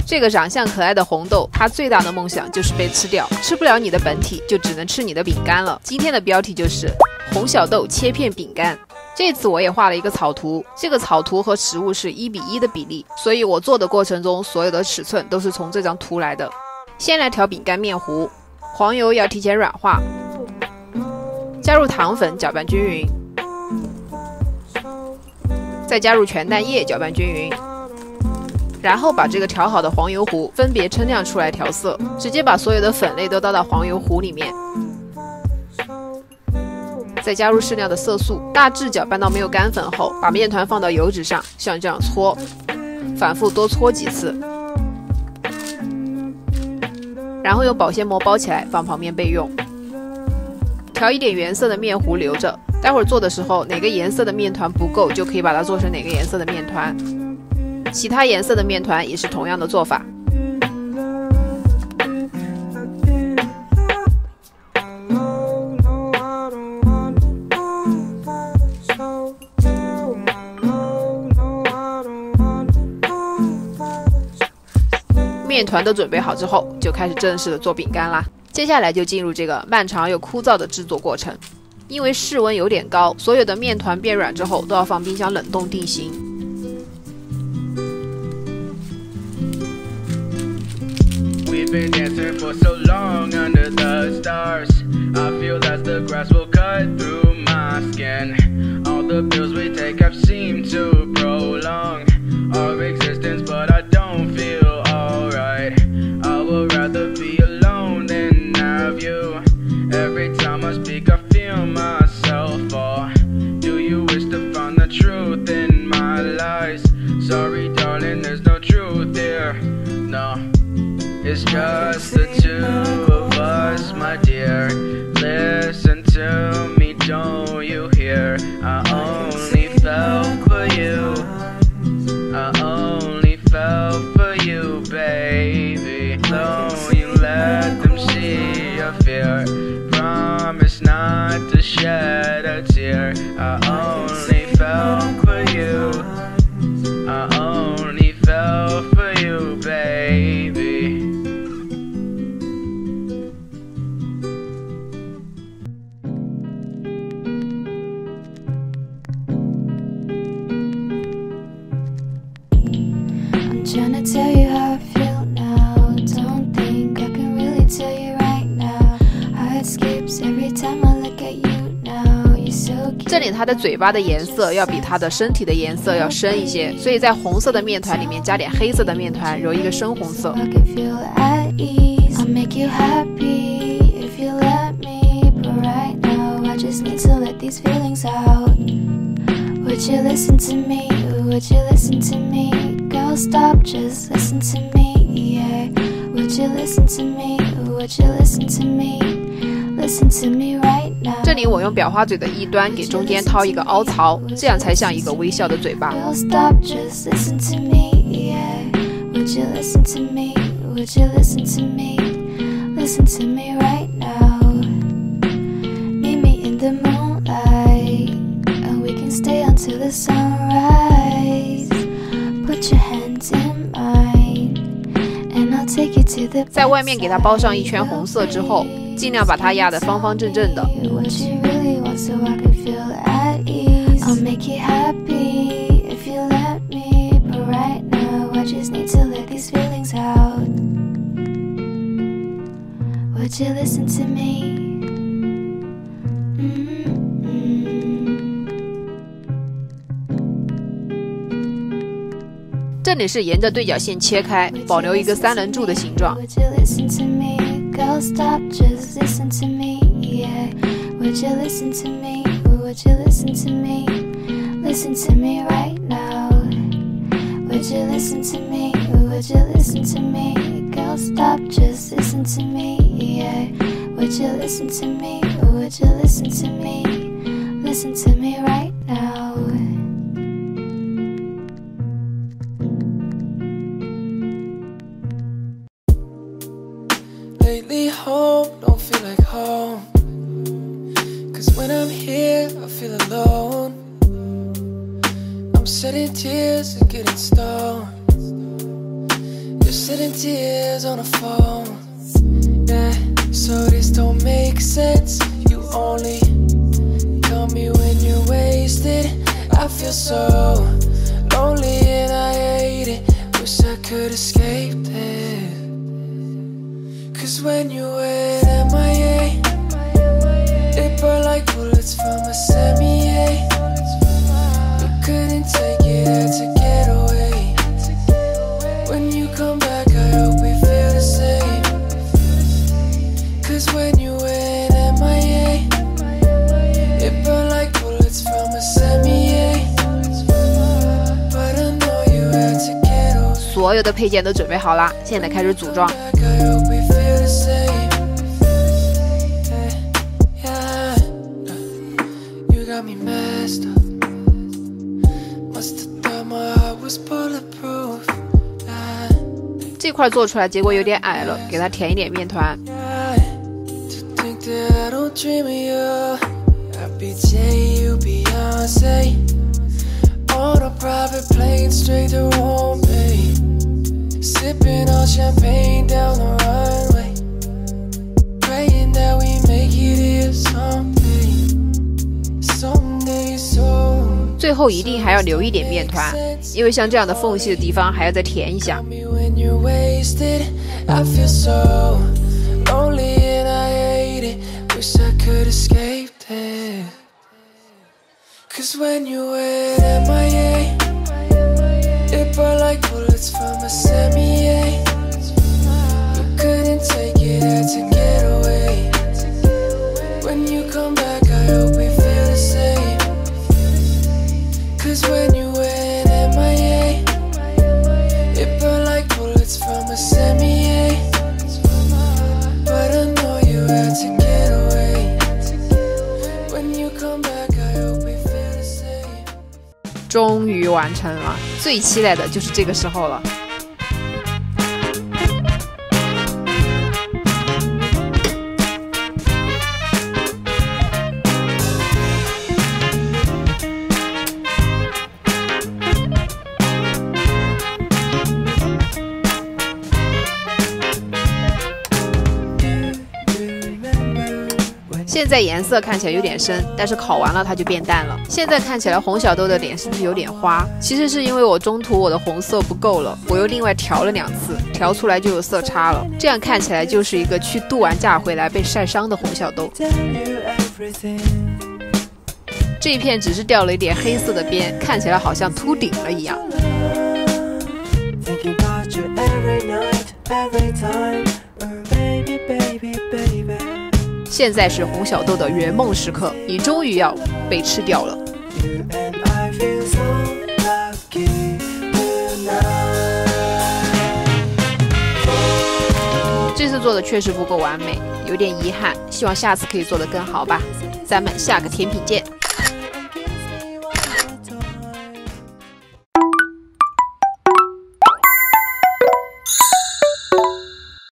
这个长相可爱的红豆，它最大的梦想就是被吃掉，吃不了你的本体，就只能吃你的饼干了。今天的标题就是红小豆切片饼干。这次我也画了一个草图，这个草图和实物是1:1的比例，所以我做的过程中所有的尺寸都是从这张图来的。先来调饼干面糊，黄油要提前软化，加入糖粉搅拌均匀，再加入全蛋液搅拌均匀，然后把这个调好的黄油糊分别称量出来调色，直接把所有的粉类都倒到黄油糊里面，再加入适量的色素，大致搅拌到没有干粉后，把面团放到油纸上，像这样搓，反复多搓几次，然后用保鲜膜包起来放旁边备用。调一点原色的面糊留着，待会儿做的时候哪个颜色的面团不够，就可以把它做成哪个颜色的面团。其他颜色的面团也是同样的做法。面团都准备好之后，就开始正式的做饼干啦。接下来就进入这个漫长又枯燥的制作过程。因为室温有点高，所有的面团变软之后都要放冰箱冷冻定型。We've been dancing for so long under the stars. I feel that the grass will cut through my skin. All the pills we take have seemed to prolong our existence, but I don't feel alright. I would rather be alone than have you. Every time I speak, I feel myself fall. Do you wish to find the truth in my lies? Sorry, darling, there's no truth here. No.It's just the two of us, my dear. Listen to me, don't you hear? I only fell for you. I only fell for you, baby. Don't you let them see your fear. Promise not to shed a tear. I only fell for you. I only fell for you, baby.这里它的嘴巴的颜色要比它的身体的颜色要深一些，所以在红色的面团里面加点黑色的面团，揉一个深红色。Would you listen to me? Would you listen to me? Girl, stop, just listen to me, yeah. Would you listen to me? Would you listen to me? Listen to me right now. 这里我用裱花嘴的一端给中间掏一个凹槽，这样才像一个微笑的嘴巴。Girl, stop, just listen to me, yeah. Would you listen to me? Would you listen to me? Listen to me right now. Meet me in the moonlight.Stay until the sunrise. Put your hands in mine, and I'll take you to the. 在外面给它包上一圈红色之后，尽量把它压得方方正正的。What you really want, so I can feel at ease. I'll make you happy if you let me, but right now I just need to let these feelings out. Would you listen to me?这里是沿着对角线切开，保留一个三棱柱的形状。 Lately home don't feel like home, 'cause when I'm here I feel alone. I'm shedding tears and getting stoned. You're sitting tears on the phone. Yeah, so this don't make sense. You only call me when you're wasted. I feel so lonely and I hate it. Wish I could escape it. Cause when you went MIA, it burned like bullets from a semi-A. We couldn't take it, had to get away. When you come back, I hope we feel the same. Cause when you went MIA, it burned like bullets from a semi-A. But I know you had to get away. 所有的配件都准备好了，现在开始组装。 这块做出来结果有点矮了，给它填一点面团。最后一定还要留一点面团，因为像这样的缝隙的地方还要再填一下。Cause when you went MIA, it burned like bullets from a semi-A. But I know you had to get away. When you come back, I hope we feel the same. 终于完成了，最期待的就是这个时候了。现在颜色看起来有点深，但是烤完了它就变淡了。现在看起来红小豆的脸是不是有点花？其实是因为我中途我的红色不够了，我又另外调了2次，调出来就有色差了。这样看起来就是一个去度完假回来被晒伤的红小豆。这一片只是掉了一点黑色的边，看起来好像秃顶了一样。现在是红小豆的圆梦时刻，你终于要被吃掉了。这次做的确实不够完美，有点遗憾，希望下次可以做得更好吧。咱们下个甜品见。